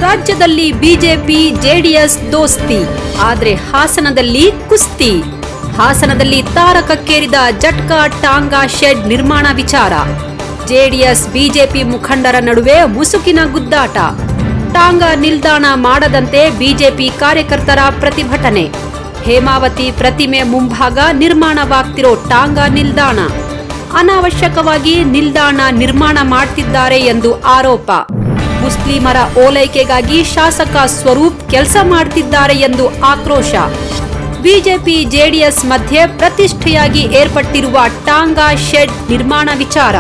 ರಾಜ್ಯದಲ್ಲಿ BJP JDS ದೋಸ್ತಿ, ಆದ್ರೆ ಹಾಸನದಲ್ಲಿ ಕುಸ್ತಿ. ಹಾಸನದಲ್ಲಿ ತಾರಕಕ್ಕೇರಿದ ಜಟ್ಕಾ ಟಾಂಗಾ ಶೆಡ್ ನಿರ್ಮಾಣ ವಿಚಾರ. ಜೆಡಿಎಸ್ ಬಿಜೆಪಿ ಮುಖಂಡರ ನಡುವೆ ಮುಸುಕಿನ ಗುದ್ದಾಟ. ಟಾಂಗಾ ನಿಲ್ದಾಣ ಮಾಡದಂತೆ ಬಿಜೆಪಿ ಕಾರ್ಯಕರ್ತರ ಪ್ರತಿಭಟನೆ. ಹೇಮಾವತಿ ಪ್ರತಿಮೆ ಮುಂಭಾಗ ನಿರ್ಮಾಣವಾಗ್ತಿರೋ ಟಾಂಗಾ ನಿಲ್ದಾಣ. ಅನಾವಶ್ಯಕವಾಗಿ ನಿಲ್ದಾಣ ನಿರ್ಮಾಣ ಮಾಡ್ತಿದ್ದಾರೆ ಎಂದು ಆರೋಪ. ಮುಸ್ಲಿಮರ ಓಲೈಕೆಗಾಗಿ ಶಾಸಕ ಸ್ವರೂಪ್ ಕೆಲಸ ಮಾಡ್ತಿದ್ದಾರೆ ಎಂದು ಆಕ್ರೋಶ. ಬಿಜೆಪಿ ಜೆಡಿಎಸ್ ಮಧ್ಯೆ ಪ್ರತಿಷ್ಠೆಯಾಗಿ ಏರ್ಪಟ್ಟಿರುವ ಟಾಂಗಾ ಶೆಡ್ ನಿರ್ಮಾಣ ವಿಚಾರ.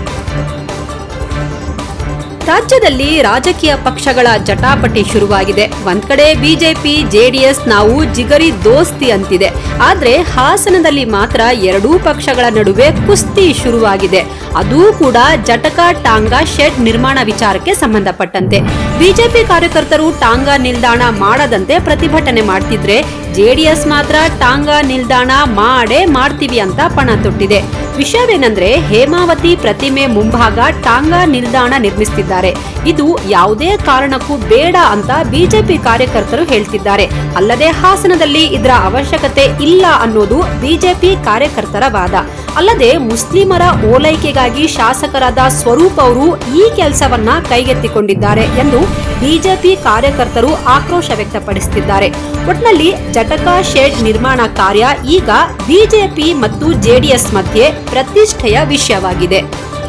ರಾಜ್ಯದಲ್ಲಿ ರಾಜಕೀಯ ಪಕ್ಷಗಳ ಜಟಾಪಟಿ ಶುರುವಾಗಿದೆ. ಒಂದ್ ಕಡೆ ಬಿಜೆಪಿ ಜೆಡಿಎಸ್ ನಾವು ಜಿಗರಿ ದೋಸ್ತಿ ಅಂತಿದೆ, ಆದ್ರೆ ಹಾಸನದಲ್ಲಿ ಮಾತ್ರ ಎರಡೂ ಪಕ್ಷಗಳ ನಡುವೆ ಕುಸ್ತಿ ಶುರುವಾಗಿದೆ. ಅದೂ ಕೂಡ ಜಟಕಾ ಟಾಂಗಾ ಶೆಡ್ ನಿರ್ಮಾಣ ವಿಚಾರಕ್ಕೆ ಸಂಬಂಧಪಟ್ಟಂತೆ. ಬಿಜೆಪಿ ಕಾರ್ಯಕರ್ತರು ಟಾಂಗಾ ನಿಲ್ದಾಣ ಮಾಡದಂತೆ ಪ್ರತಿಭಟನೆ ಮಾಡ್ತಿದ್ರೆ, ಜೆಡಿಎಸ್ ಮಾತ್ರ ಟಾಂಗಾ ನಿಲ್ದಾಣ ಮಾಡ್ತೀವಿ ಅಂತ ಪಣ ತೊಟ್ಟಿದೆ. ವಿಷಯವೇನೆಂದ್ರೆ, ಹೇಮಾವತಿ ಪ್ರತಿಮೆ ಮುಂಭಾಗ ಟಾಂಗಾ ನಿಲ್ದಾಣ ನಿರ್ಮಿಸುತ್ತಿದ್ದಾರೆ. ಇದು ಯಾವುದೇ ಕಾರಣಕ್ಕೂ ಬೇಡ ಅಂತ ಬಿಜೆಪಿ ಕಾರ್ಯಕರ್ತರು ಹೇಳ್ತಿದ್ದಾರೆ. ಅಲ್ಲದೆ ಹಾಸನದಲ್ಲಿ ಇದರ ಅವಶ್ಯಕತೆ ಇಲ್ಲ ಅನ್ನೋದು ಬಿಜೆಪಿ ಕಾರ್ಯಕರ್ತರ ವಾದ. ಅಲ್ಲದೆ ಮುಸ್ಲಿಮರ ಓಲೈಕೆಗಾಗಿ ಶಾಸಕರಾದ ಸ್ವರೂಪ್ ಅವರು ಈ ಕೆಲಸವನ್ನ ಕೈಗೆತ್ತಿಕೊಂಡಿದ್ದಾರೆ ಎಂದು ಬಿಜೆಪಿ ಕಾರ್ಯಕರ್ತರು ಆಕ್ರೋಶ ವ್ಯಕ್ತಪಡಿಸುತ್ತಿದ್ದಾರೆ. ಒಟ್ನಲ್ಲಿ ಜಟಕಾ ಶೆಡ್ ನಿರ್ಮಾಣ ಕಾರ್ಯ ಈಗ ಬಿಜೆಪಿ ಮತ್ತು ಜೆಡಿಎಸ್ ಮಧ್ಯೆ ಪ್ರತಿಷ್ಠೆಯ ವಿಷಯವಾಗಿದೆ.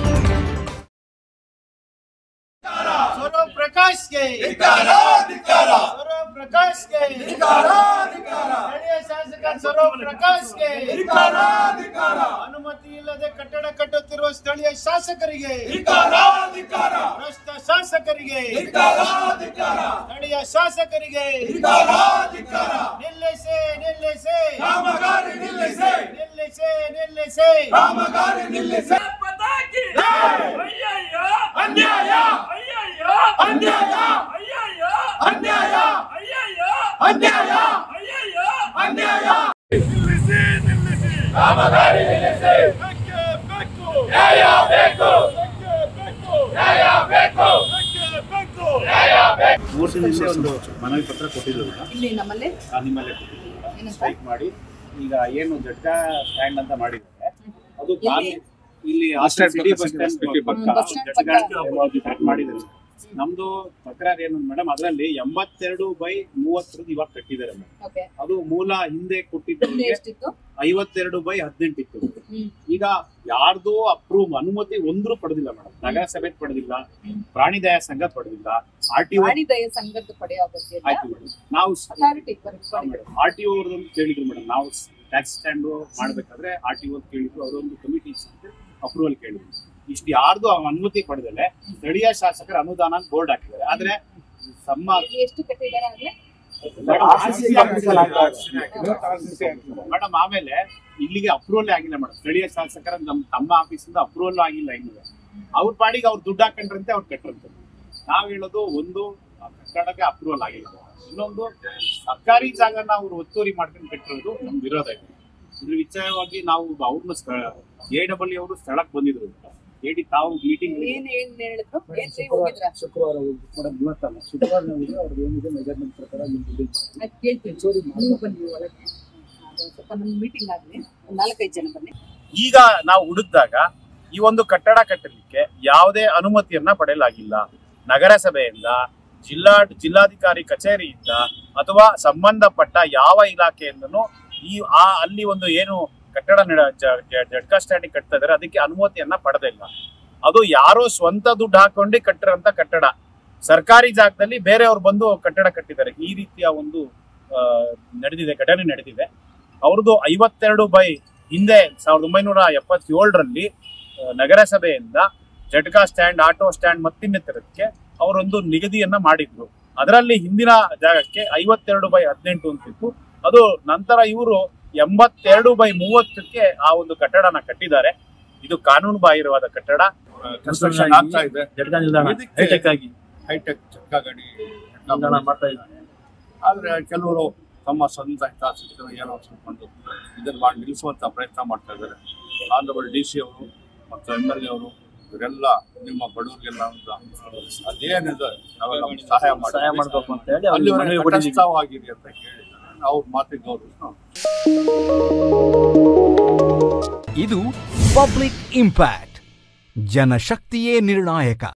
ಅನುಮತಿ ಇಲ್ಲದೆ ಕಟ್ಟಡ ಕಟ್ಟುತ್ತಿರುವ ಸ್ಥಳೀಯ ಶಾಸಕರಿಗೆ, ಭ್ರಷ್ಟ ಶಾಸಕರಿಗೆ, ಸ್ಥಳೀಯ ಶಾಸಕರಿಗೆ ನಿಲ್ಲಿಸಿ ನಿಲ್ಲಿಸಿ ಕಾಮಗಾರಿ ನಿಲ್ಲಿಸಿ ನಿಲ್ಲಿಸಿ ನಿಲ್ಲಿಸಿ ಕಾಮಗಾರಿ ನಿಲ್ಲಿಸಿ. ಅನ್ಯಾಯ ಅನ್ಯಾಯ ಅನ್ಯಾಯ ಅನ್ಯಾಯ ಅನ್ಯಾಯ ನಿಲ್ಲಿಸಿ ನಿಲ್ಲಿಸಿ ಕಾಮಗಾರಿ ನಿಲ್ಲಿಸಿ. ನ್ಯಾಯ ಬೇಕು ನ್ಯಾಯ ಬೇಕು ನ್ಯಾಯ ಬೇಕು. 3 ದಿನ ಹಿಂದೆ ಒಂದು ಮನವಿ ಪತ್ರ ಕೊಟ್ಟಿದ್ರು ನಮ್ಮಲ್ಲೇ ಸ್ಟ್ರೈಕ್ ಮಾಡಿ. ಈಗ ಏನು ಜಟ್ಕಾ ಸ್ಟ್ಯಾಂಡ್ ಅಂತ ಮಾಡಿದ್ದಾರೆ, ಅದು ಇಲ್ಲಿ ಸಿಟಿ ಬಸ್ ಸ್ಟ್ಯಾಂಡ್ ಮಾಡಿದ್ದಾರೆ. ನಮ್ದು ತಕರಾರು ಏನು ಮೇಡಮ್, ಅದರಲ್ಲಿ 82/30 ಇವಾಗ ಕಟ್ಟಿದ್ದಾರೆ ಮೇಡಮ್. ಅದು ಮೂಲ ಹಿಂದೆ ಕೊಟ್ಟಿದ್ದಕ್ಕೆ 52/18 ಇತ್ತು. ಈಗ ಯಾರ್ದು ಅಪ್ರೂವ್ ಅನುಮತಿ ಒಂದ್ರು ಪಡೆದಿಲ್ಲ ಮೇಡಮ್. ನಗರಸಭೆ ಪಡೆದಿಲ್ಲ, ಪ್ರಾಣಿದಯ ಸಂಘ ಪಡೆದಿಲ್ಲ, ಆರ್ಟಿಒ ಆಯ್ತು ಮೇಡಮ್. ನಾವು ಆರ್ಟಿಒ ಅವ್ರದ್ದು ಕೇಳಿದ್ರು ಮೇಡಮ್. ನಾವು ಟ್ಯಾಕ್ಸ್ ಸ್ಟ್ಯಾಂಡ್ ಮಾಡ್ಬೇಕಾದ್ರೆ ಆರ್ಟಿಒ ಕೇಳಿದ್ರು, ಅವರೊಂದು ಕಮಿಟಿ ಅಪ್ರೂವಲ್ ಕೇಳಿದ್ರು. ಇಷ್ಟು ಯಾರ್ದು ಅನುಮತಿ ಪಡೆದಲೆ ಸ್ಥಳೀಯ ಶಾಸಕರ ಅನುದಾನ ಬೋರ್ಡ್ ಹಾಕಿದ್ದಾರೆ. ಆದ್ರೆ ಮೇಡಮ್ ಆಮೇಲೆ ಇಲ್ಲಿಗೆ ಅಪ್ರೂವಲ್ ಆಗಿಲ್ಲ ಮೇಡಮ್. ಸ್ಥಳೀಯ ಶಾಸಕರ ತಮ್ಮ ಆಫೀಸಿಂದ ಅಪ್ರೂವಲ್ ಆಗಿಲ್ಲ. ಇನ್ನು ಅವ್ರ ಪಾಡಿಗೆ ಅವ್ರು ದುಡ್ಡು ಹಾಕೊಂಡ್ರಂತೆ ಅವ್ರು ಕಟ್ಟರಂತೆ. ನಾವ್ ಹೇಳೋದು, ಒಂದು ಕಟ್ಟಡಕ್ಕೆ ಅಪ್ರೂವಲ್ ಆಗಿಲ್ಲ, ಇನ್ನೊಂದು ಸರ್ಕಾರಿ ಜಾಗನ ಅವ್ರು ಒತ್ತುವರಿ ಮಾಡ್ಕೊಂಡು ಕಟ್ಟಿರೋದು ನಮ್ ವಿರೋಧ ಇದೆ. ಇದ್ರ ವಿಚಾರವಾಗಿ ನಾವು ಅವ್ರನ್ನ AW ಅವರು ಸ್ಥಳಕ್ಕೆ ಬಂದಿದ್ರು. ಹೇಳಿ ತಾವು ಮೀಟಿಂಗ್ ಶುಕ್ರವಾರ ಅವ್ರದ್ದು ಏನಿದೆ ಮೆಜರ್ಮೆಂಟ್ ಪ್ರಕಾರ ಈಗ ನಾವು ಹುಡುಕಿದಾಗ ಈ ಒಂದು ಕಟ್ಟಡ ಕಟ್ಟಲಿಕ್ಕೆ ಯಾವುದೇ ಅನುಮತಿಯನ್ನ ಪಡೆಯಲಾಗಿಲ್ಲ. ನಗರಸಭೆಯಿಂದ, ಜಿಲ್ಲಾಧಿಕಾರಿ ಕಚೇರಿಯಿಂದ ಅಥವಾ ಸಂಬಂಧಪಟ್ಟ ಯಾವ ಇಲಾಖೆಯಿಂದನೂ ಅಲ್ಲಿ ಒಂದು ಏನು ಕಟ್ಟಡ ಜಟ್ಕಾ ಸ್ಟ್ಯಾಂಡ್ ಕಟ್ತಾ ಇದಾರೆ ಅದಕ್ಕೆ ಅನುಮತಿಯನ್ನ ಪಡೆದಿಲ್ಲ. ಅದು ಯಾರೋ ಸ್ವಂತ ದುಡ್ಡು ಹಾಕೊಂಡು ಕಟ್ಟಿರೋಂತ ಕಟ್ಟಡ, ಸರ್ಕಾರಿ ಜಾಗದಲ್ಲಿ ಬೇರೆಯವ್ರು ಬಂದು ಕಟ್ಟಡ ಕಟ್ಟಿದ್ದಾರೆ. ಈ ರೀತಿಯ ಒಂದು ಘಟನೆ ನಡೆದಿದೆ. ಅವ್ರದ್ದು 52 ಹಿಂದೆ 1977ರಲ್ಲಿ ನಗರಸಭೆಯಿಂದ ಜಟ್ಕಾ ಸ್ಟ್ಯಾಂಡ್, ಆಟೋ ಸ್ಟ್ಯಾಂಡ್ ಮತ್ತಿನ್ನಿತರಕ್ಕೆ ಅವರೊಂದು ನಿಗದಿಯನ್ನ ಮಾಡಿದ್ರು. ಅದರಲ್ಲಿ ಹಿಂದಿನ ಜಾಗಕ್ಕೆ 52/18 ಅಂತಿತ್ತು. ಅದು ನಂತರ ಇವರು 82/30ಕ್ಕೆ ಆ ಒಂದು ಕಟ್ಟಡನ ಕಟ್ಟಿದ್ದಾರೆ. ಇದು ಕಾನೂನು ಬಾಹಿರವಾದ ಕಟ್ಟಡ. ಕನ್ಸ್ಟ್ರಕ್ಷನ್ ಆಗ್ತಾ ಇದೆ. ಜಟ್ಕಾ ನಿಲ್ದಾಣ ಹೈಟೆಕ್ ಜಟ್ಕಾ ಗಾಡಿ ನಿಲ್ದಾಣ ಮಾಡ್ತಾ ಇದ್ದಾರೆ. ಆದ್ರೆ ಕೆಲವರು ತಮ್ಮ ಸ್ವಂತ ಹಿತಾಸಕ್ತಿಗಳು ಏನೋ ಅನ್ಸ್ಕೊಂಡು ಇದನ್ನ ಮಾಡಿ ನಿಲ್ಲಿಸುವಂತ ಪ್ರಯತ್ನ ಮಾಡ್ತಾ ಇದ್ದಾರೆ. ಆಂಧ್ರಪ್ರದೇಶ DC ಅವರು ಮತ್ತು MLA ಅವರು ಇವರೆಲ್ಲ ನಿಮ್ಮ ಬಡವರಿಗೆಲ್ಲ ಅದೇನಿದೆ ನಾವೆಲ್ಲ ಸಹಾಯ ಮಾಡಬೇಕು ಅಂತ ಹೇಳಿ ಅಲ್ಲಿ ತಟಸ್ಥವಾಗಿರಿ ಅಂತ ಹೇಳಿ ನಾವು ಮಾತಿಗೆ ಗೌರವಿಸ್ತೀವಿ. ಇದು ಪಬ್ಲಿಕ್ ಇಂಪ್ಯಾಕ್ಟ್. ಜನಶಕ್ತಿಯೇ ನಿರ್ಣಾಯಕ.